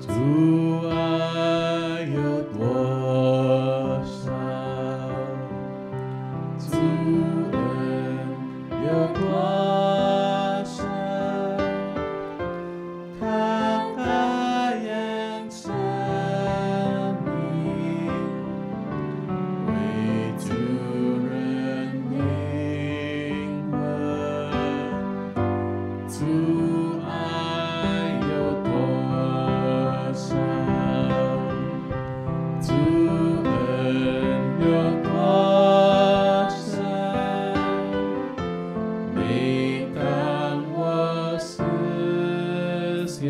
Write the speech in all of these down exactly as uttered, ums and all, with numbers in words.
主爱有多少，主恩有多深，他大眼生命，为主人灵魂，主爱有多少，主恩有多深，每当我思想，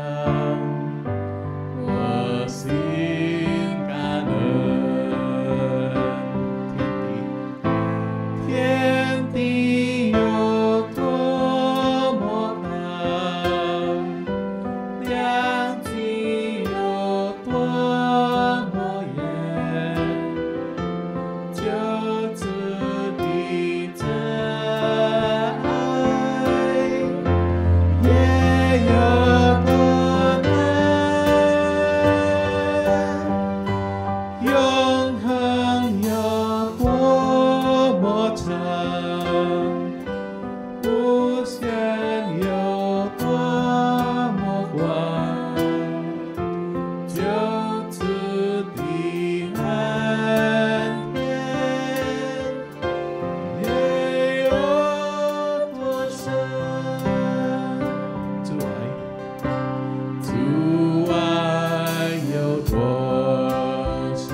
我心感恩。天地，天地有多么高，量极有多么远，救主的真爱也有多难，永恒有多么长，无限有多么广，救主的恩典也有多深。主爱，主爱有多少，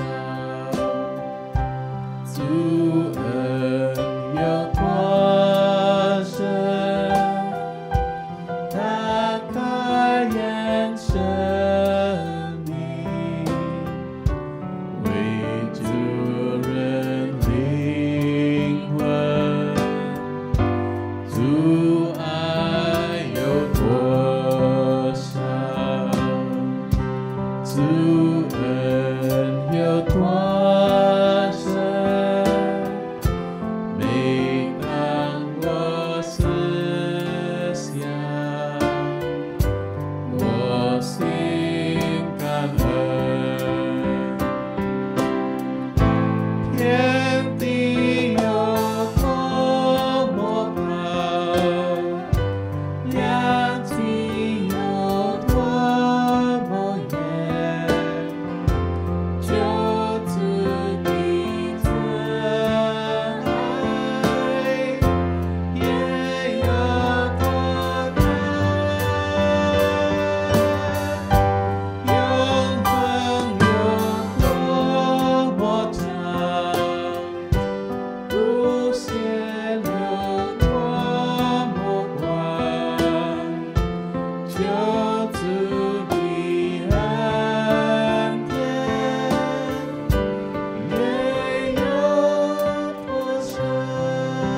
主恩有多深，他开眼生命，为主人灵魂，主爱有多少，主恩有多深，每当我思想，我心感恩。天地有多么高，量极有多么远，救主的真爱也有多难，永恒有多么长，无限有多么广，救主的恩典也有多深。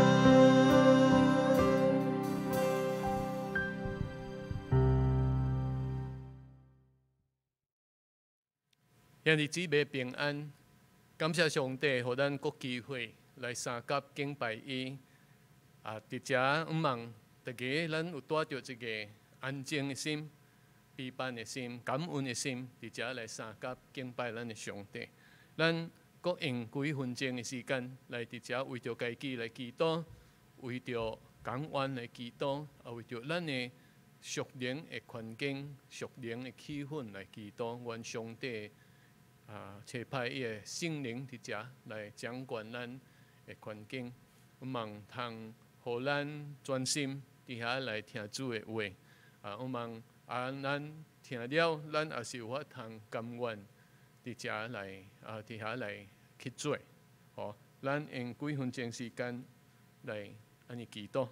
兄弟姊妹平安，感谢上帝，互咱各机会来三甲敬拜伊。啊，伫遮毋望大家咱有带着一个安静的心、陪伴的心、感恩的心，伫遮来三甲敬拜咱的上帝。咱各用几分钟的时间来伫遮为着家己来祈祷，为着港湾来祈祷，啊，为着咱的属灵的环境、属灵的气氛来祈祷，愿上帝啊，差派伊的圣灵伫遮来掌管咱的环境，毋望通互咱专心伫遐来听主的话。啊，毋望啊，咱听了，咱也是有法通甘愿伫遮来啊，伫遐来去做。吼，咱用几分钟时间来安尼祈祷。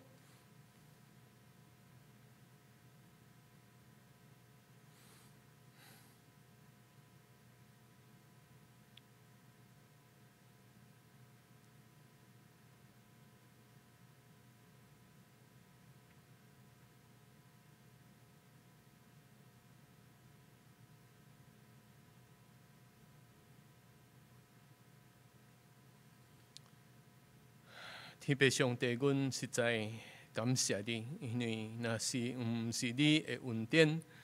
天父上帝，阮实在感谢你，因为若是毋是你的恩典，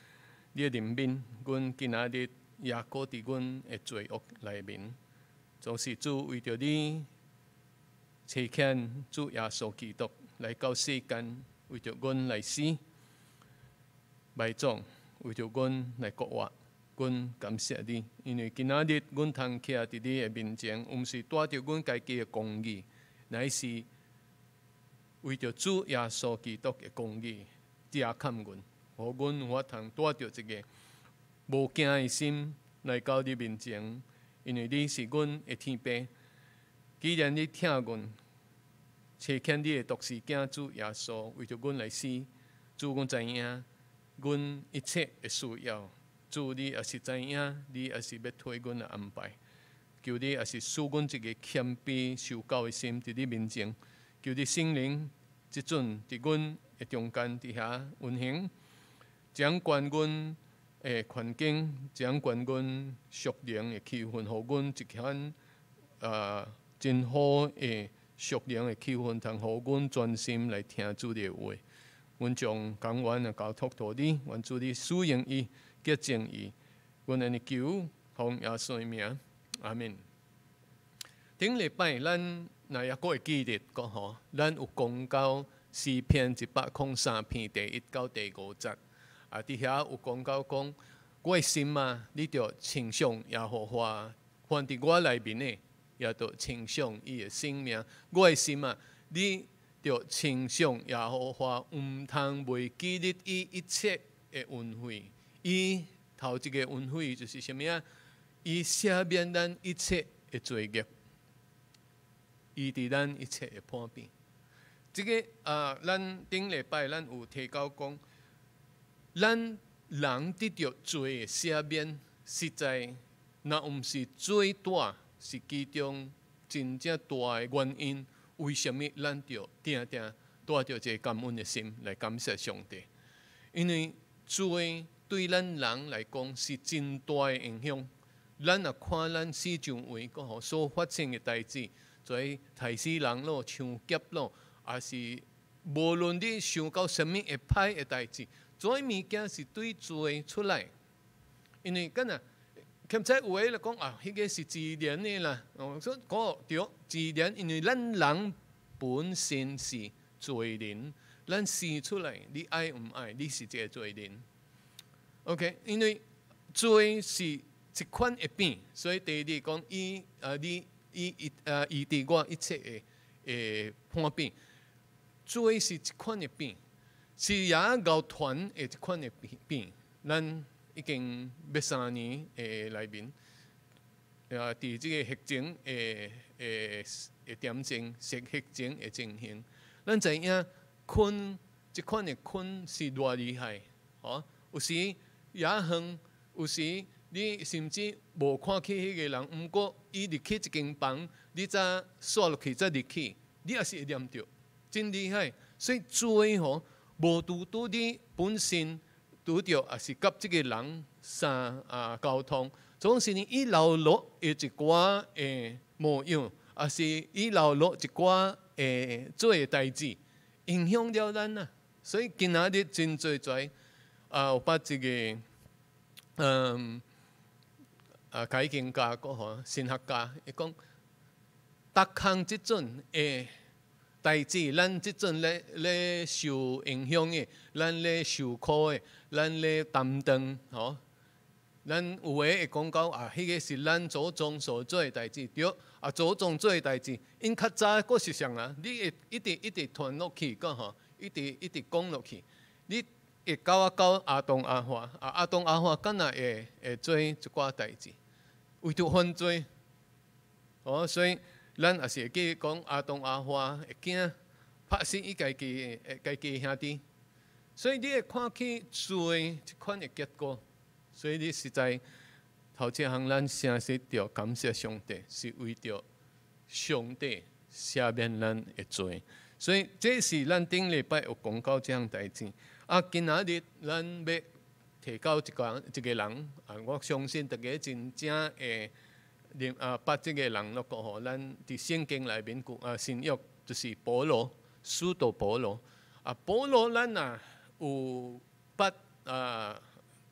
你的怜悯，阮今仔日也过伫阮的罪恶内面，就是主为着你差遣主耶稣基督来到世间，为着阮来死，埋葬，为着阮来国活。阮感谢你，因为今仔日阮通徛伫你的面前，毋是带着阮家己的公义，乃是为着主耶稣基督的公义，遮看阮，互阮有法通带着一个无惊的心来到你面前，因为你是阮的天父。既然你听阮，差遣你的独生囝主耶稣为着阮来死，主阮知影，阮一切的需要。主，你也是知影，你也是要替阮来安排。求你也是赐阮一个谦卑受教的心，伫你面前。求你圣灵即阵伫阮的中间伫遐运行，掌管阮的环境，掌管阮属灵的气氛，互阮一款呃真好的属灵的气氛，通互阮专心来听主的话。阮将讲完啊交托托你，愿主你使用伊。结正义，阮安尼求，奉耶稣的名，阿门。顶礼拜咱若也阁会记得个吼，咱有讲到诗篇一百零三篇第一到第五节，啊，伫遐有讲到讲，我的心啊，你着称颂耶和华，凡伫我内面的，也着称颂伊的生命。我的心啊，你着称颂耶和华，毋通袂记得伊一切的恩惠。伊头一个恩惠就是啥物啊？伊赦免咱一切的罪孽，伊伫咱一切的判变。这个啊，咱顶礼拜咱有提到讲，咱人得到罪的赦免，实在若毋是最大，是其中真正大的原因。为什么咱着定定带着一个感恩的心来感谢上帝？因为罪对咱人来讲是真大的影响。咱若看咱四周围个吼所发生的代志，做杀死人咯、抢劫咯，也是无论你想到什么会歹的代志，做物件是对罪出来。因为敢若欠在有诶来讲啊，迄个是自然的啦。哦，所以讲对，自然，因为咱人本身是罪人，咱生出来，你爱毋爱，你是一个罪人。OK， 因为罪是一款的病，所以第二讲伊啊，你伊伊啊，伊伫我一切的诶判病。罪是一款的病，是也熬团的一款的病。咱已经要三年诶内面，啊，伫即个疫情诶诶诶点睛，是疫情的情形，咱知影困即款的困是偌厉害，吼，有时也远，有时你甚至无看起迄个人，毋过伊入去一间房，你再刷落去再入去，你也是会念着，真厉害。所以罪吼，无拄拄你本身拄着，也是甲即个人相啊沟通，总是呢伊流落有一寡诶模样，也是伊流落一寡诶做诶代志，影响了咱啊。所以今仔日真侪侪。啊，有捌一个，嗯，啊，解经家个吼，神学家，伊讲，逐项即阵诶代志，咱即阵咧咧受影响诶，咱咧受苦诶，咱咧担当，吼，咱有诶会讲到啊，迄个是咱祖宗所做诶代志，对，啊，祖宗做诶代志，因较早佫是啥啊？你会一直一直传落去，个吼，一直一直讲落去，你。会到啊到阿东阿华，啊阿东阿华敢若会会做一寡代志，为着犯罪，哦，所以咱也是会记讲阿东阿华会惊拍死伊家己家己兄弟，所以你会看起罪一款的结果，所以你实在头一项咱诚实着感谢上帝，是为着上帝赦免咱的罪，所以这是咱顶礼拜有讲到这项代志。啊，今仔日咱要提到一个一个人，啊，我相信大家真正会认啊，把这个人咯个吼，咱伫圣经内面讲啊，新约就是保罗，使徒保罗。啊，保罗咱啊有捌啊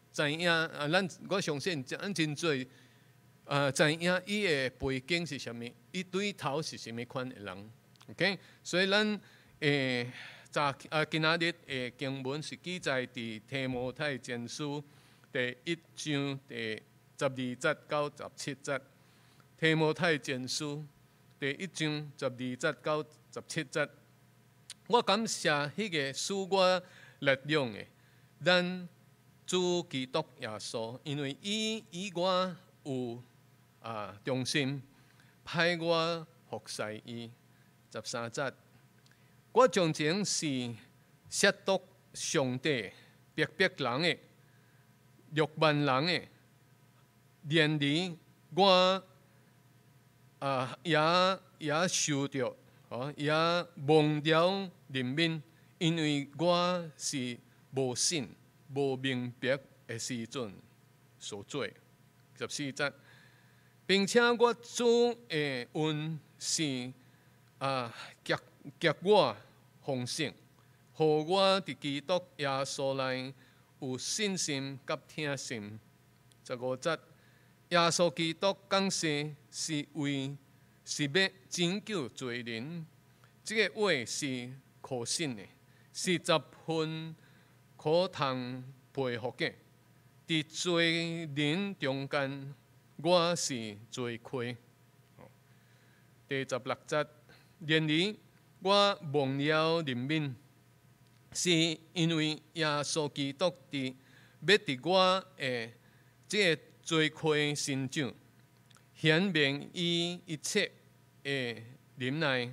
知影啊，咱我相信咱真侪啊，知影伊的背景是啥物，伊对头是啥物款的人 ，OK？ 所以咱诶，早啊今仔日诶经文是记载伫提摩太前书第一章第十二节到十七节。提摩太前书第一章十二节到十七节，我感谢迄个使我力量的，咱主基督耶稣，因为伊以我有啊忠心，派我服侍伊。十三节，我从前是亵渎上帝、逼迫人的、辱慢人的，然而我啊，也也受着，哦，也忘了人民，因为我是无信、无明白的时阵所做。十四节，并且我主的恩是啊，激激我丰盛，互我伫基督耶稣内有信心甲听信。十五节。耶稣基督降世是为是要拯救罪人，这个话是可信的，是十分可通佩服的。伫罪人中间，我是罪魁。第十六节，然而我忘了人民，是因为耶稣基督伫要伫我的这个罪魁身上，显明伊一切的忍耐，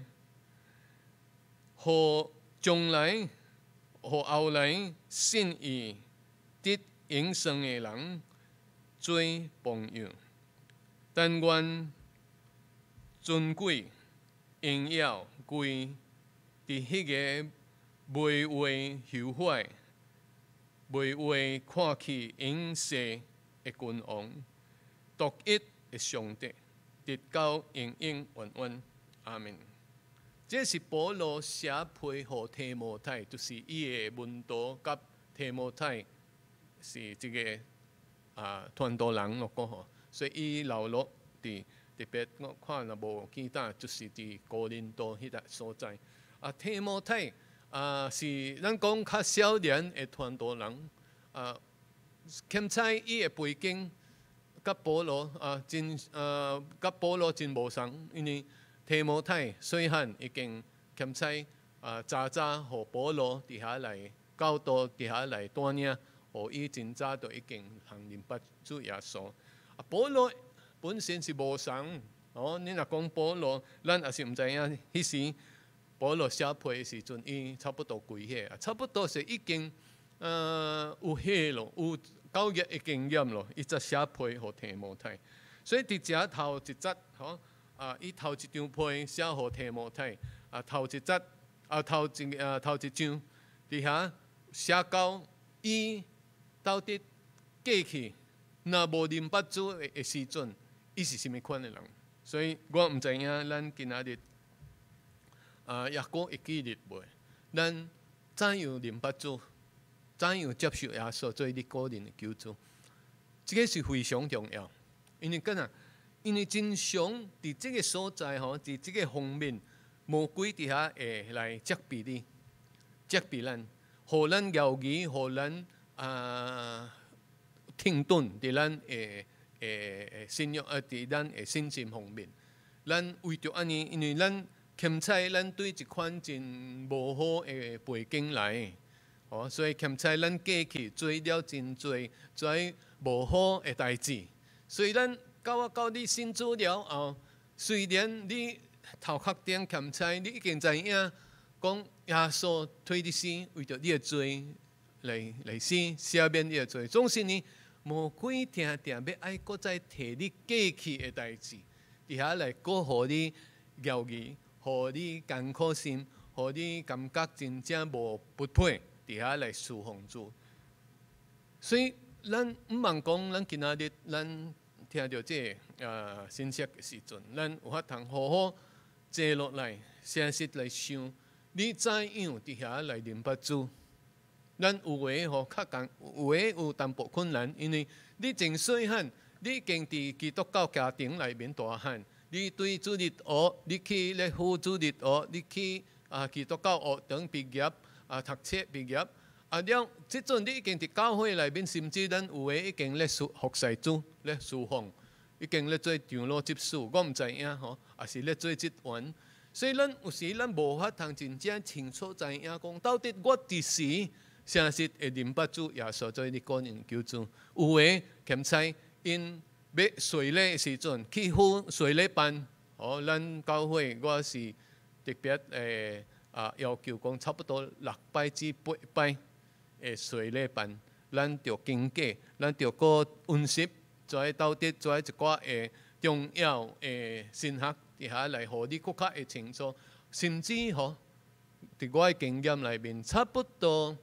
互将来、互后来信伊得永生的人做榜样。但愿尊贵、荣耀归伫迄个未为后悔、未为看起永世的君王，独一的上帝，直到永永远远。阿门。这是保罗写批予提摩太，就是伊的门徒甲提摩太是这个啊传道人咯讲吼，所以伊留落伫特别我看若无记得，就是伫哥林多迄个所在。啊，提摩太啊是咱讲较少年的传道人啊。欠彩伊的背景，甲保罗啊真呃，甲保罗真无同，因为提摩太细汉已经欠彩啊，早早互保罗伫遐来教导，伫遐来带领，互伊真早就已经行认捌主耶稣。啊，保罗本身是无同哦，你若讲保罗，咱也是毋知影迄时保罗写批的时阵，伊差不多几岁啊？差不多是已经呃有岁咯，有教育的经验咯，伊才写批予提摩太。所以伫遮头一节，吼啊，伊头一张批写予提摩太，啊头一节啊头一啊头一章，伫遐写到伊到底过去若无认捌主的时阵，伊是甚物款的人？所以我毋知影咱今仔日啊，也过会记日袂？咱怎样认捌主？怎样接受耶稣做你个人的救主？这个是非常重要，因为干啊？因为真常伫这个所在吼，伫这个方面，魔鬼伫遐会来责备你，责备咱，互咱摇疑，互咱啊停顿伫咱诶诶信仰啊，伫咱诶信心方面，咱为着安尼，因为咱欠彩，咱对一款真无好诶背景来。哦，所以欠彩咱过去做了真多做无好的代志，所以咱到我到你信主了后，虽然你头壳顶欠彩，你已经知影讲耶稣替你死，为着你的罪来来死，赦免你的罪。总是呢，魔鬼定定要爱搁再摕你过去的代志，伫遐来搁互你摇疑，互你艰苦心，互你感觉真正无不配。伫遐来侍奉主，所以咱毋茫讲，咱今仔日咱听到这个啊信息的时阵，咱有法通好好坐落来，诚实来想，你怎样伫遐来认捌主？ 咱有诶吼较共，有诶有淡薄困难，因为你真细汉，你已经伫基督教家庭内面大汉，你对主日学，你去咧辅主日学，你去啊基督教学堂毕业，啊读册毕业，啊了，即阵你已经伫教会内面，甚至咱有诶已经咧服服侍主，咧侍奉，已经咧做长老执事，我毋知影吼，也是咧做职员。所以咱有时咱无法通真正清楚知影讲，到底我伫时诚实会认捌主耶稣做你个人救主。有诶欠猜因要随礼的时阵去赴随礼班，哦，咱教会我是特别诶啊要求讲差不多六摆至八摆诶随礼班，咱着经过，咱着个温习，跩到底跩一寡诶重要诶神学。伫遐来，互你更较会清楚，甚至吼，伫我诶经验内面，差不多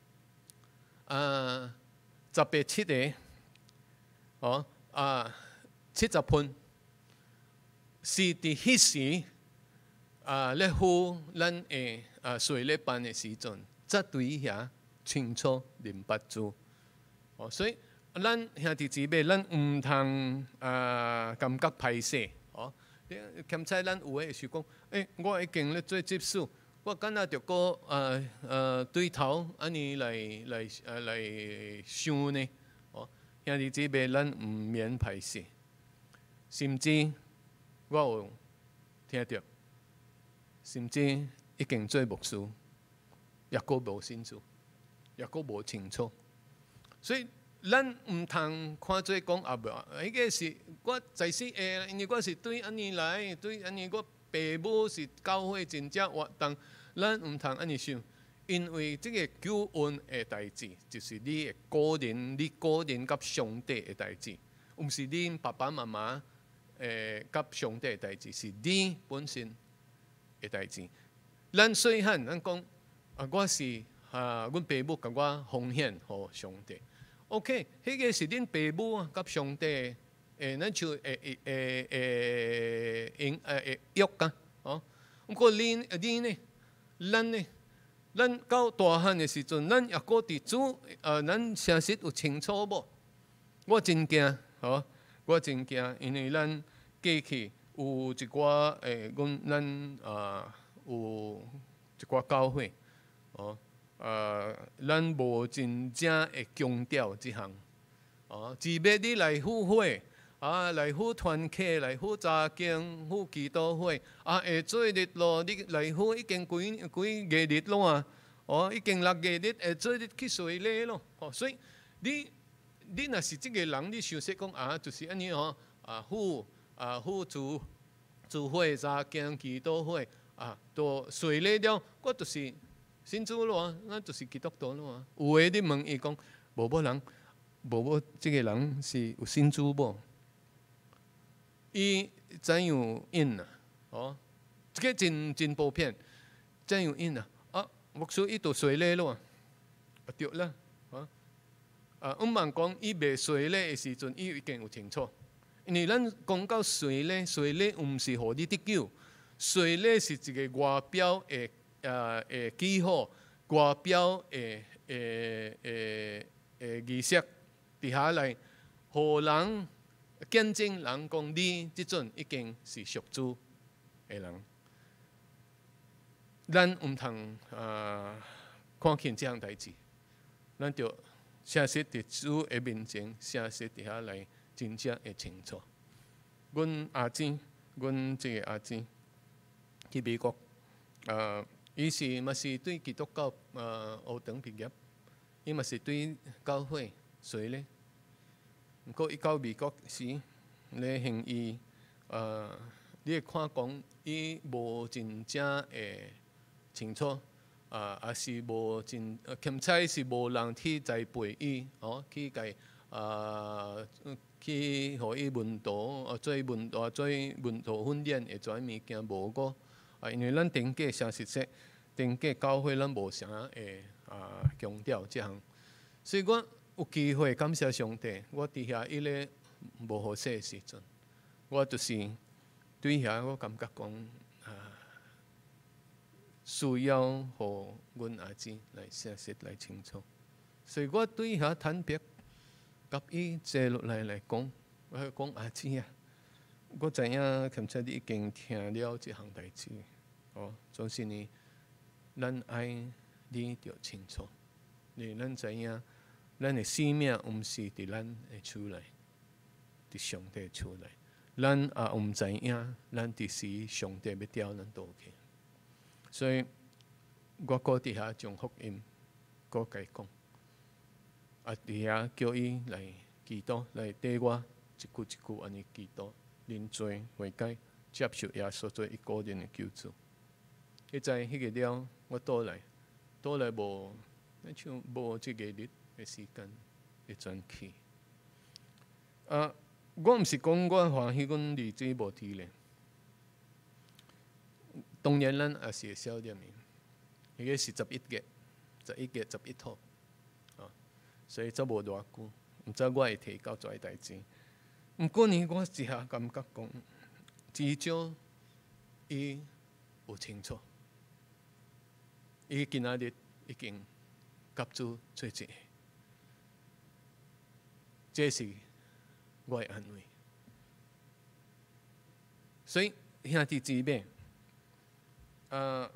啊十八七个，哦啊七十分，是伫迄時啊咧赴咱诶啊隨禮班诶時陣，則對遐清楚認捌主。哦，所以咱兄弟姊妹，咱毋通啊感覺歹勢，哦。兼且咱有诶是讲，誒，我已經咧做執事，我敢若着個呃呃對頭安尼來來呃來想呢？哦，兄弟姊妹，咱毋免歹勢，甚至我有聽到，甚至已經做牧師，也個無清楚，也個無清楚，所以。咱毋通看做讲啊无，迄个是我在世诶，因为我是对安尼来，对安尼我爸母是教会真正活动，咱毋通安尼想，因为即个救恩诶代志，就是你诶个人，你个人甲上帝诶代志，毋是恁爸爸妈妈诶甲上帝诶代志，是你本身诶代志。咱细汉咱讲啊，我是啊，阮爸母甲我奉献互上帝。OK， 迄个是恁爸母啊，甲上帝诶，咱就诶诶诶诶应诶诶约噶，哦。毋过恁恁呢，咱呢，咱到大汉诶时阵，咱也过伫主，呃，咱诚实有清楚无？我真惊，吼，我真惊，因为咱过去有一寡诶，阮咱啊有一寡教会，哦。呃，咱无真正会强调即项，哦，只要你来赴会，啊，来赴团契，来赴查经，赴祈祷会，啊，会做日咯，你来赴已經幾幾月日咯啊，哦，已經六月日會做日去隨禮咯，哦，所以你你若是即個人，你想說講啊，就是安尼吼，啊，赴啊赴主主會查經祈禱會，啊，都隨禮了，我就是。信主咯啊，咱就是基督徒咯啊。有诶，你問伊講，無某人，無某即個人是有信主無？伊怎樣應啊？哦，即個真真普遍，怎樣應啊？啊，牧師伊都隨禮咯啊，對啦，啊，啊，毋茫講伊未隨禮诶時陣，伊已經有清楚。因為咱講到隨禮，隨禮毋是互你得救，隨禮是一個外表誒。啊誒記號外表誒誒誒誒儀式底下來，互人見證人講你即陣已經是屬主嘅人，咱毋通啊看輕即項代志，咱就誠實佇主嘅面前，誠實底下來真正會清楚。阮阿姊，阮即個阿姊去美國，啊。伊是嘛是對基督教呃學堂畢業，伊嘛是對教會隨咧。毋過伊到美國時，咧行伊呃，你會看講伊無真正會清楚，啊，也是無真，兼且是無人去栽培伊，哦，去甲啊去互伊問道，啊做問道做問道訓練，會做物件無個。啊，因為咱定價誠實說，定價教會咱無啥會啊強調即項，所以我有機會感謝上帝，我佇遐伊咧無好勢時陣，我就是對遐我感覺講啊， 需要互阮阿姊来解释来清楚。所以我对遐坦白，甲伊坐落来来讲，我讲阿姊啊，我知影，勘测你已经听了即项代志，哦，就是呢，咱爱你着清楚，你咱知影，咱的生命毋是伫咱的手内，伫上帝手内。咱也毋知影，咱伫时上帝要调咱倒去。所以，我搁伫遐将福音，搁甲伊讲，啊，伫遐叫伊来祈祷，来缀我一句一句安尼祈祷，认罪悔改，接受耶稣做伊个人的救主。迄在迄个了，我倒来，倒来无，像无即个日的时间会转去。啊，我毋是讲我欢喜阮儿子无体咧，当然咱也是会少点面。迄个是十一月，十一月十一号，啊，所以则无偌久，毋知我会提到遮个代志。毋过呢，我一下感觉讲，至少伊有清楚，伊今仔日已经甲主做一个，这是我的安慰。所以兄弟姊妹，啊，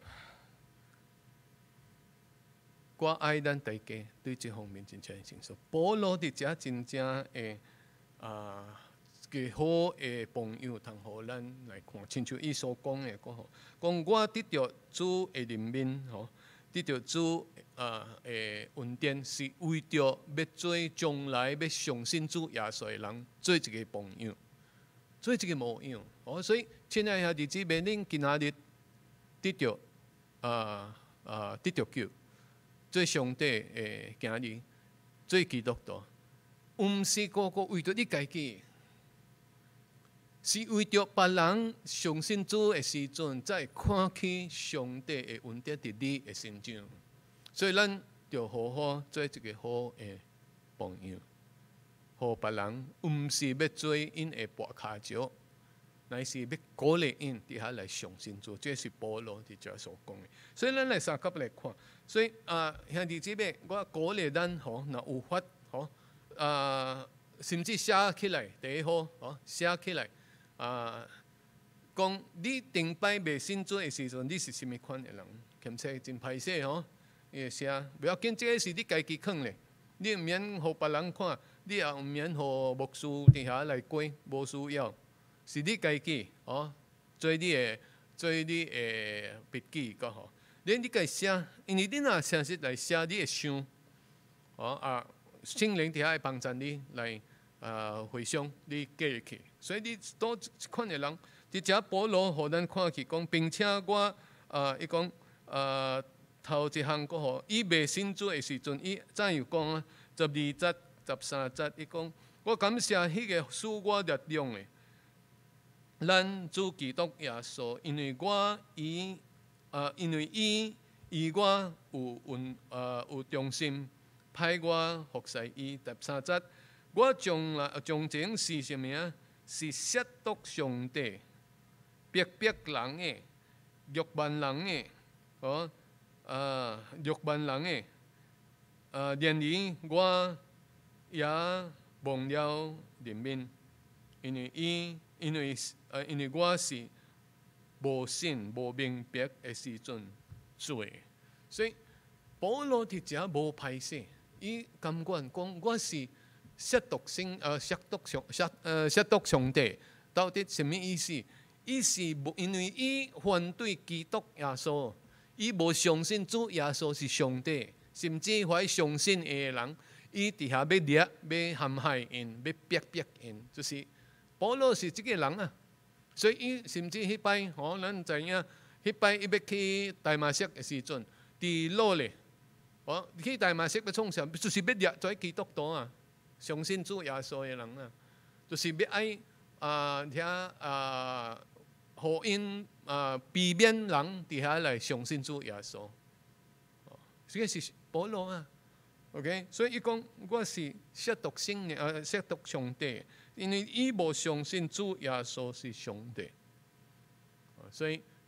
我爱咱大家对这方面真正清楚。保罗伫遮真正诶啊，个好诶朋友，通互咱来看，亲像伊所讲诶，讲吼，讲我得着主诶怜悯，吼，得着主啊诶恩典，是为着要做将来要相信主耶稣诶人，做一个朋友，做一个模样。哦，所以亲爱兄弟姊妹，恁今仔日得着啊啊得着救。做上帝诶行日，做基督徒，毋是个个为着你家己，是为着别人相信主诶时阵，才会看起上帝诶恩典伫你诶身上。所以咱着好好做一个好诶朋友，互别人毋是要做因诶跋骹石，乃是要鼓励因伫遐来相信主。这是保罗伫遮所讲诶。所以咱来三角来看。所以啊，兄弟姊妹，我鼓励咱吼，若有法吼，啊，甚至写起来第一好，吼，写起来啊，讲你顶摆未信主的时阵，你是甚物款的人？兼且真歹势吼，伊会写，不要紧，这是你家己藏咧，你毋免互别人看，你也毋免互牧师伫遐来过，无需要，是你家己吼，做你的，做你的笔记个吼。恁你家写，因为你若诚实来写，你会想，哦啊，圣灵伫遐会帮助你来啊回想你记入去。所以你多一款的人，伫遮保罗互咱看去讲，并且我啊，伊讲啊头一项个吼，伊未信主的时阵，伊怎样讲啊？十二节、十三节，伊讲我感谢迄个使我力量的，咱主基督耶稣，因为我伊。啊，因为伊以我有恩啊有忠心，派我服侍伊。第三节，我将来将前是什么啊？是亵渎上帝、逼迫人的、辱慢人的，哦，啊，辱慢人的，啊，然而我也忘了怜悯，因为伊，因为呃，因为我是。无信无明白的时阵做，所以保罗伫遮无歹势，伊甘愿讲我是亵渎圣呃亵渎上亵呃亵渎上帝，到底什么意思？伊是因为伊反对基督耶稣，伊无相信主耶稣是上帝，甚至怀相信的人，伊伫遐要掠、要陷害因、要逼迫因，就是保罗是这个人啊。所以伊甚至迄摆，吼，咱知影，迄摆伊要去大马色的时阵，伫路咧，哦，去大马色要创啥？就是要掠做基督徒啊，相信主耶稣的人啊，就是要爱啊，遐啊，互因啊，避免人伫遐来相信主耶稣。哦，这个是保罗啊 ，OK， 所以伊讲我是亵渎圣灵，呃，亵渎上帝。因为伊无相信主耶稣是上帝，所以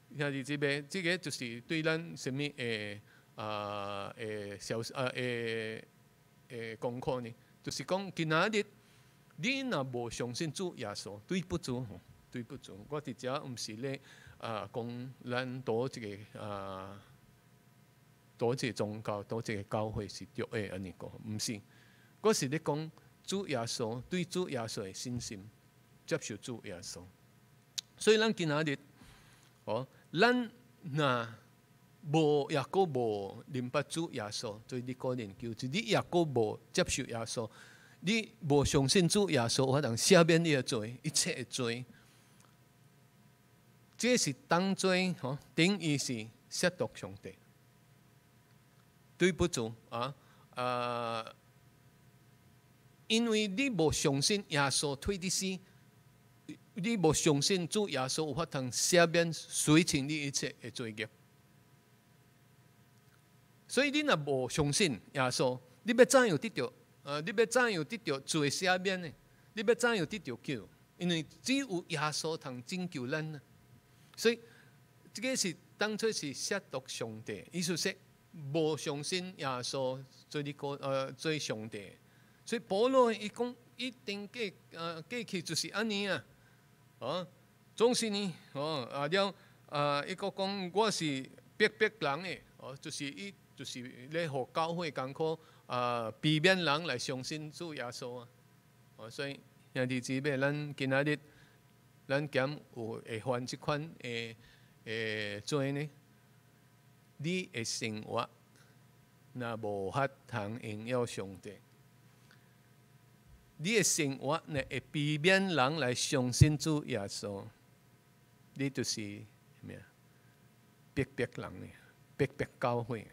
兄弟姊妹，这个就是对咱什么诶啊诶小啊诶诶功课呢？就是讲今仔日你若无相信主耶稣，对不住，对不住。我伫遮毋是咧啊讲咱多一个啊多一个宗教，多一个教会是对诶安尼讲，毋是。我是咧讲主耶稣对主耶稣的信心，接受主耶稣。所以咱今仔日，哦，咱若无也阁无明白主耶稣，所以你个研究，就你也阁无接受耶稣，你无相信主耶稣，有法通赦免你的罪，一切的罪。这是当罪，吼，等于是亵渎上帝，对不住啊啊！因为你无相信耶稣退的死，你无相信主耶稣有法通赦免随清你一切的罪孽，所以你若无相信耶稣，你要怎样得到？呃，你要怎样得到罪赦免呢？你要怎样得到救？因为只有耶稣通拯救咱呢。所以这个是当作是亵渎上帝，意思说无相信耶稣做你个呃做上帝。所以保罗伊讲，一定过呃过去就是安尼啊，哦，总是呢，哦啊了啊，伊个讲我是逼迫人的，哦，就是伊就是咧互教会艰苦啊，避免人来相信主耶稣啊，哦，所以兄弟姊妹，咱今仔日咱减有会犯即款诶诶罪呢，你的生活若无法通荣耀上帝。你的生活呢会避免人来相信主耶稣，你就是咩啊？逼迫人呢，逼迫教会，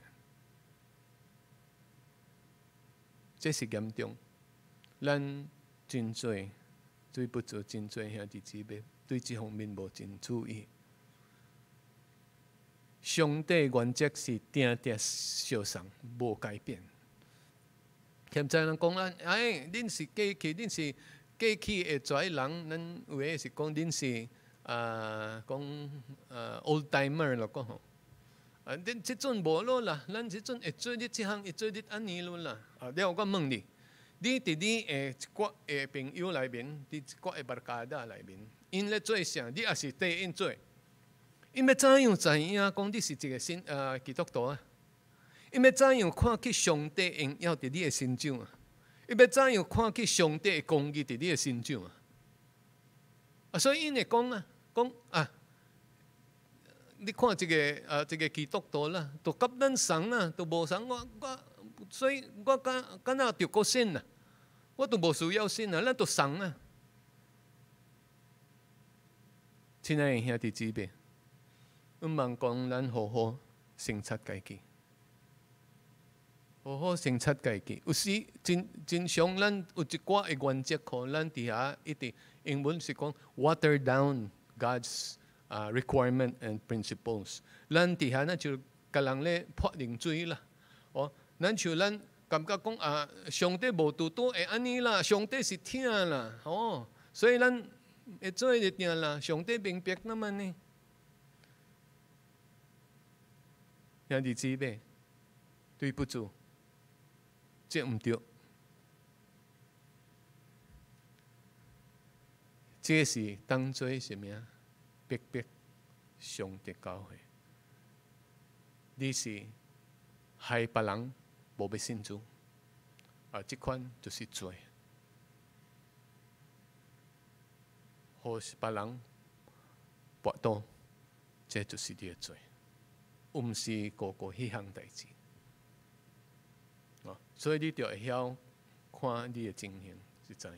这是严重。咱真罪，对不住真罪兄弟姊妹，对这方面无真注意。上帝原则是定定相送，无改变。现在人讲啊，哎，恁是过去，恁是过去的跩人，咱有诶是讲恁是啊，讲啊 old timer 咯，讲吼。啊，恁即阵无咯啦，咱即阵会做你即项，会做你安尼咯啦。啊，了我问你，你伫你诶一寡诶朋友内面，伫一寡诶巴加达内面，因咧做啥？你也是对因做。因要怎样知影讲你是一个新啊基督徒啊？伊要怎样看去上帝荣耀伫你的身上啊？伊要怎样看去上帝的公义伫你的身上啊？啊，所以因会讲啊，讲啊，你看这个啊，这个基督徒啦，都甲咱送啊，都无送我我，所以我敢敢若着个信啊，我都无需要信啊，咱都送啊。亲爱的兄弟姊妹，阮望讲咱好好省察家己。好好省察家己，有时真真常咱有一寡的原则，可咱底下一直英文是讲 water down God's uh, requirement and principles。咱底下咱就甲人咧泼冷水啦，哦，咱像咱感觉讲啊，上帝无拄拄会安尼啦，上帝是听啦，哦，所以咱会做一定啦，上帝明白那么呢？兄弟姊妹，对不住。这唔对，这是当作什么啊？逼迫上帝教会，你是害别人无要信主，啊，这款就是罪，或是别人跋倒，这就是你的罪，唔是个个迄项代志。所以你就会晓看你的情形是怎样。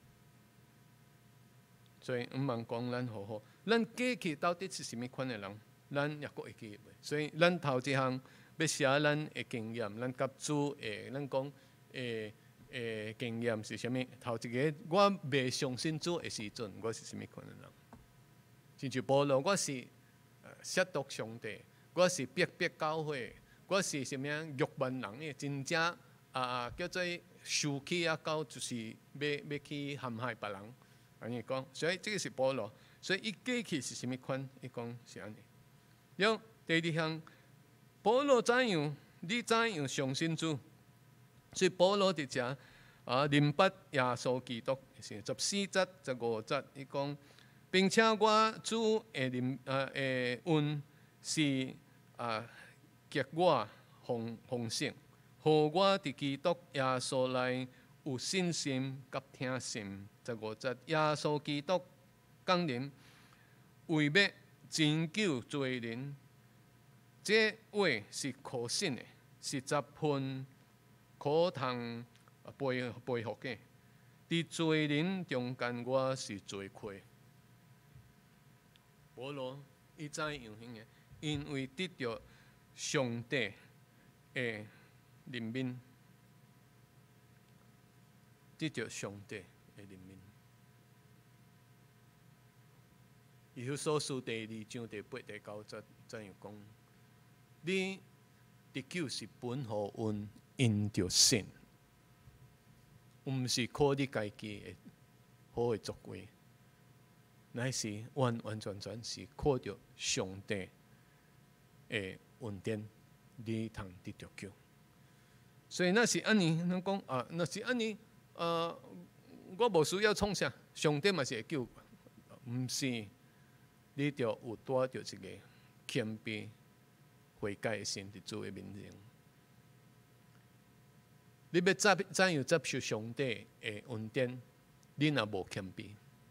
所以毋茫讲咱好好，咱过去到底是什么款的人，咱也阁会记。所以咱头一项要写咱的经验，咱甲主诶，咱讲诶诶经验是啥物？头一个我未相信主的时阵，我是什么款的人？亲像保罗，我是亵渎上帝，我是逼迫教会，我是什么辱骂人的，真正。啊，叫做受气啊，到就是要要去陷害别人，安尼讲，所以这个是保罗，所以伊过去是什么款？伊讲是安尼。 了第二项，保罗怎样？你怎样相信主？所以保罗伫遮啊，明白耶稣基督是十四节、十五节，伊讲，并且我主的灵啊的恩是啊，给我奉奉献，互我伫基督耶稣内有信心甲听信。十五节，耶稣基督讲人为要拯救罪人，这话是可信的，是十分可通背背负的。伫罪人中间，我是罪愧。保罗伊怎样行的？因为得到上帝的怜悯，得到上帝的怜悯。以弗所书第二章第八、第九节怎样讲？你得救是本乎恩，因着信，毋是靠你家己的好的作为，乃是完完全全是靠着上帝的恩典，你通得着救。所以那是安尼，咱讲啊，那是安尼，呃，我无需要创啥，上帝嘛是会救我，毋是。你着有带着一个谦卑、悔改的心伫主的面前。你要怎怎样接受上帝的恩典？你若无谦卑，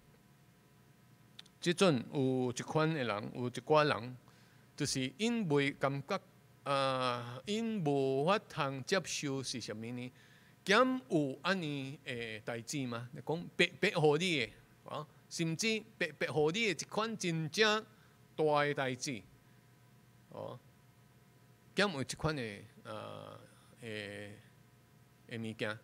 即阵有一款的人，有一寡人，就是因未感觉，啊、呃，因无法通接受是啥物呢？减有安尼的代志吗？你讲白白互你的，啊？甚至白白互你的一款真正大的代志，哦，减有一款的呃诶诶物件，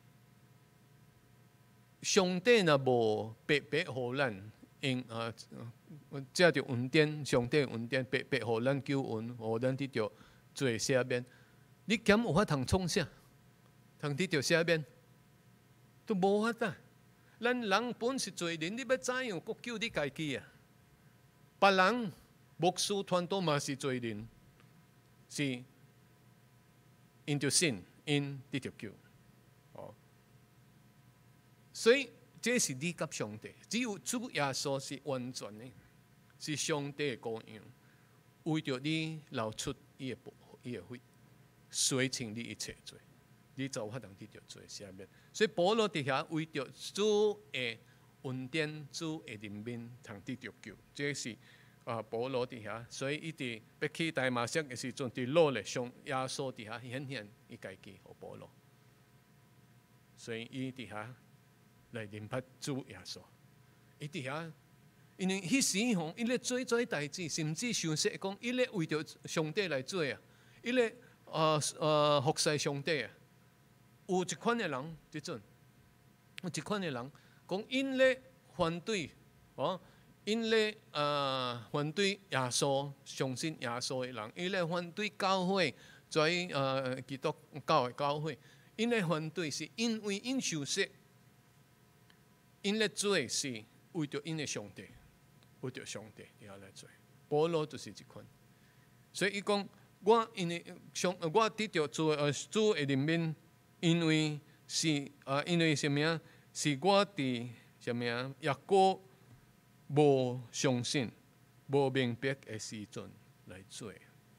上帝若无白白互咱，因啊借着恩典，上帝恩典白白互咱救恩，互咱得着罪赦免，你减有法通创啥？通得着赦免，都无法得。咱人本是罪人，你要怎样国救你家己啊？别人牧师团都嘛是罪人，是因着信，因得着救。哦，所以这是你甲上帝，只有主耶稣是完全的，是上帝的羔羊，为着你流出伊的伊的血，洗清你一切罪。你就有法通得着罪赦免，所以保罗伫遐为着主的恩典、主的怜悯，通得着救。这是啊，保罗伫遐，所以伊伫要去大马色的时阵，伫落嚟上耶稣伫遐显现伊家己互保罗，所以伊伫遐来认捌主耶稣。伊伫遐，因为迄时吼，伊咧做做代志，甚至想说讲，伊咧为着上帝来做啊，伊咧呃呃服侍上帝啊。有一款的人，即阵有一款的人讲，因咧反对，哦，因咧呃反对耶稣，相信耶稣的人，因咧反对教会，在呃基督教的教会，因咧反对是因为因受说，因咧做是为着因的上帝，为着上帝而来做。保罗就是一款，所以伊讲我因为上我得着主呃主的怜悯。因为是啊，因为什么啊？是我伫什么啊？也过无相信、无明白的时阵来做。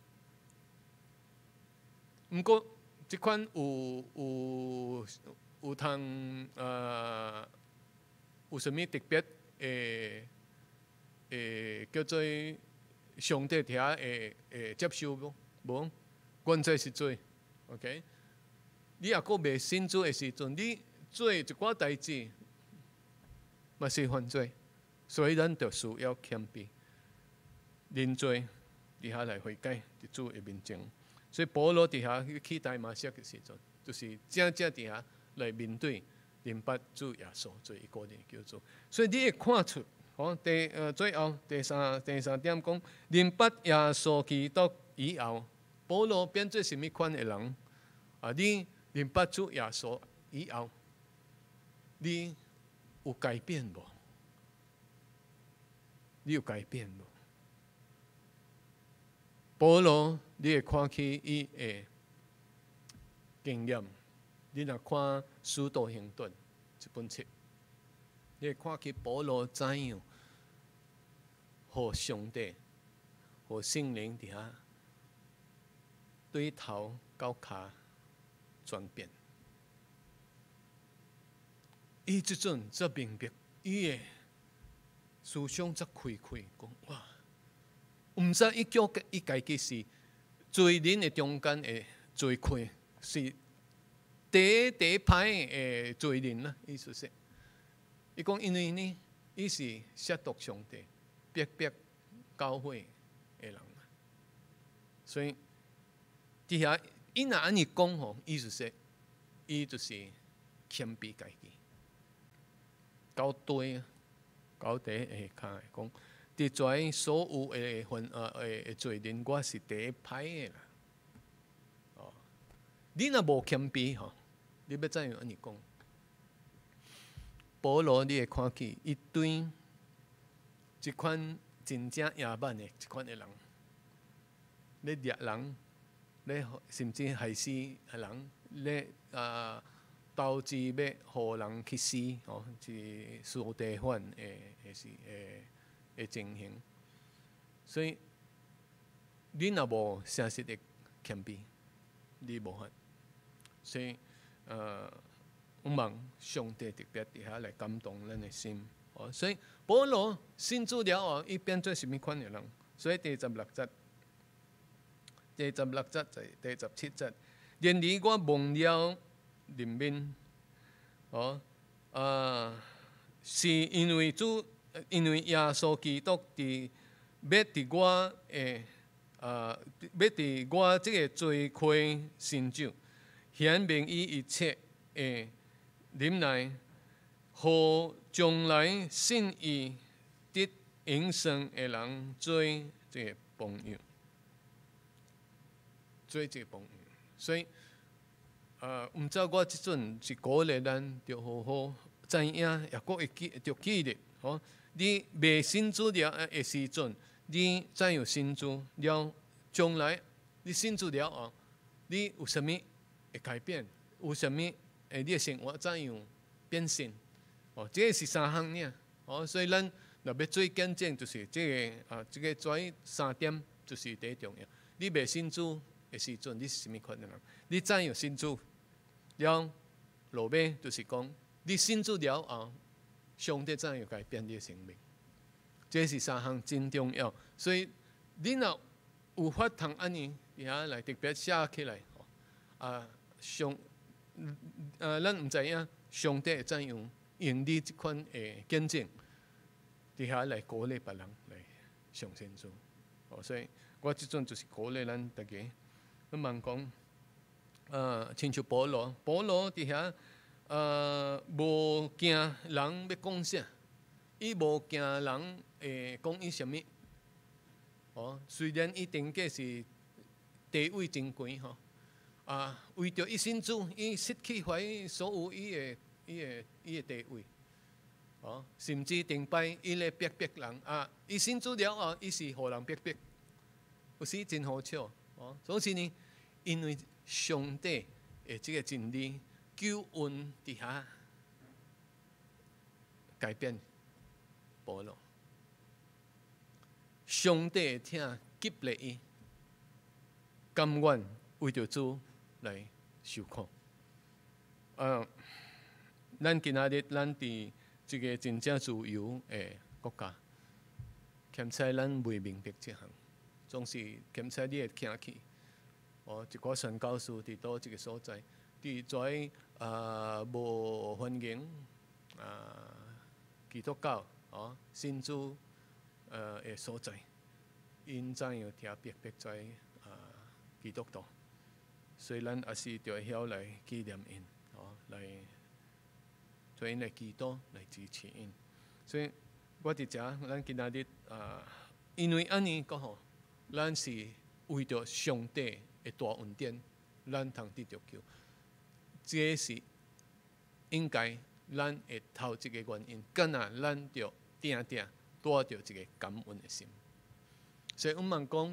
毋过，即款有有有通呃，有啥物特别诶诶叫做上帝伫遐会会接受无？无，原则是做 ，OK。你也阁未信主的时阵，你做一寡代志，嘛是犯罪，所以咱就需要谦卑，认罪，伫遐来悔改，伫主的面前。所以保罗伫遐去大马色的时阵，就是正正伫遐来面对明白主耶稣做一个人叫做。所以你会看出，哦，第呃最后第三第三点讲，明白耶稣基督以后，保罗变做什么款的人？啊，你。明白主耶稣以后，你有改变无？你有改变无？ 保罗，你会看起伊的经验，你若看《使徒行传》这本册，你会看起保罗怎样，互上帝、互圣灵伫遐对头到骹转变。伊即阵则明白，伊的思想则开开，讲哇，毋知伊叫伊家己是罪人的中间的罪魁，是第一第一派的罪人啦。意思是，伊讲因为呢，伊是亵渎上帝、逼迫教会的人，所以伫遐伊若安尼讲吼，意思是，伊就是谦卑家己。到底啊，到底下骹讲，伫在所有的份呃诶罪人，我是第一派的啦。哦，你若无谦卑吼，你要怎样安尼讲？保罗你会看起，伊对即款真正野蛮的即款的人，咧掠人，咧甚至害死人，咧啊。导致要互人去死，哦，是司地犯诶，诶是诶诶情形。所以你若无诚实的谦卑，你无法。所以呃，我望上帝特别伫遐来感动咱的心。哦，所以保罗信主了后，伊变做什么款的人？所以第十六节，第十六节就第十七节，然而我忘了。人面，哦，啊，是因为主，因为耶稣基督伫要伫我诶，啊，要伫我即个罪亏成就，显明伊一切诶忍耐，互将来信伊得永生诶人做即个榜样，做即个榜样，所以。呃，毋知我即阵是鼓励咱，着好好知影，也阁会记，着记得，吼、哦。你未信主了诶时阵，你怎样信主了？将来你信主了后，你有啥物会改变？有啥物诶？你诶生活怎样变现？哦，这个是三项尔，哦，所以咱若要做见证，就是这个啊，这个做三点就是第一重要。你未信主诶时阵，你是啥物款的人？你怎样信主？了，落尾就是讲，你信主了后，上帝怎样改变你的生命？这是三项真重要。所以你若有法通安尼，伫遐来特别写起来，啊，上，呃，咱毋知影上帝会怎样用你即款诶见证，伫遐来鼓励别人来上信主。哦，所以我即阵就是鼓励咱大家，我问讲。呃，亲像保罗，保羅伫遐，呃，无惊人要讲啥，伊无惊人会讲伊啥物。哦，虽然伊定价是地位真悬吼，啊，为着伊信主，伊失去怀所有伊的、伊的、伊的地位。哦，甚至顶摆伊咧逼迫人啊，伊信主了后，伊是互人逼迫，有时真好笑。哦，所以呢，因为上帝的这个真理救恩底下改变保罗，上帝听激励伊，甘愿为着主来受苦。呃，咱今仔日咱伫这个真正自由的国家，欠采咱未明白这项，总是欠采你会听去。哦，一个宣教士伫倒一个所在，伫在啊无欢迎啊基督教哦信主呃的所在，因怎样听逼迫在啊基督徒，所以咱也是着晓来纪念因，哦来做因来祈祷来支持因。所以我伫遮，咱今仔日啊，因为安尼讲吼，咱是为着上帝的大恩典，咱通得着救，这是应该咱会头一个原因。敢若咱着定定带着一个感恩的心。所以我们讲，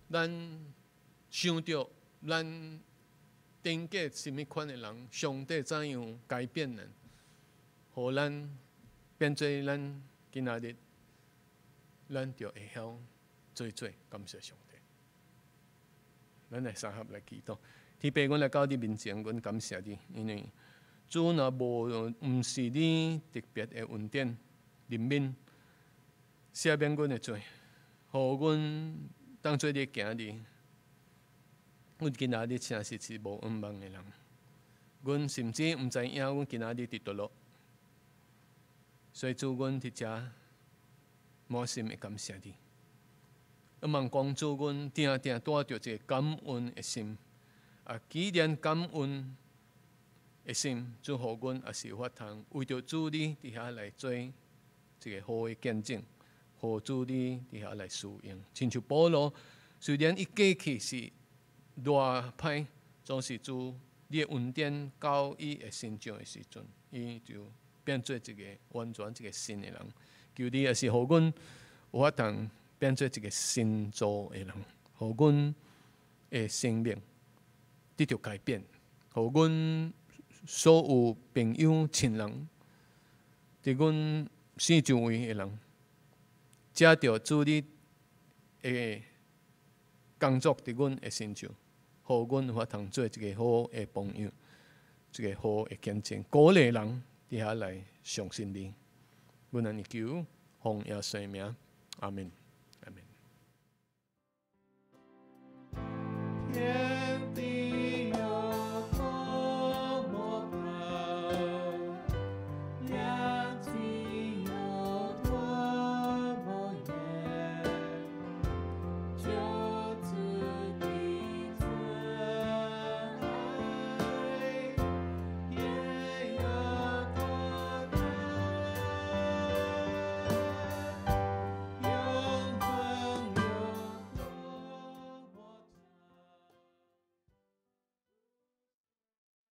咱想到咱顶过什么款的人，上帝怎样改变人，互咱变做咱今仔日，咱就会晓做做感谢上帝。咱来三合来祈祷，天父，阮来到你面前，阮感谢你，因为主若无毋是你特别的恩典怜悯，赦免阮的罪，互阮当做你行日。阮今仔日真是是无恩望的人，阮甚至毋知影阮今仔日伫倒落，所以主阮伫遮满心的感谢你。希望光主阮定定带着一个感恩的心，啊，纪念感恩的心，主互阮也是有法通为着主你伫遐来做一个好的见证，互主你伫遐来使用。亲像保罗，虽然伊过去是偌歹，总是主你的恩典到伊的身上的时阵，伊就变做一个完全一个新的人。求你也是互阮有法通变做一个新造的人，互阮的生命得到改变，互阮所有朋友亲人，伫阮四周围的人，接到主你的工作伫阮的身上，互阮有法通做一个好的朋友，一个好的见证，鼓励人伫遐来相信你。阮安尼求，奉耶稣的名，阿门，阿门。 天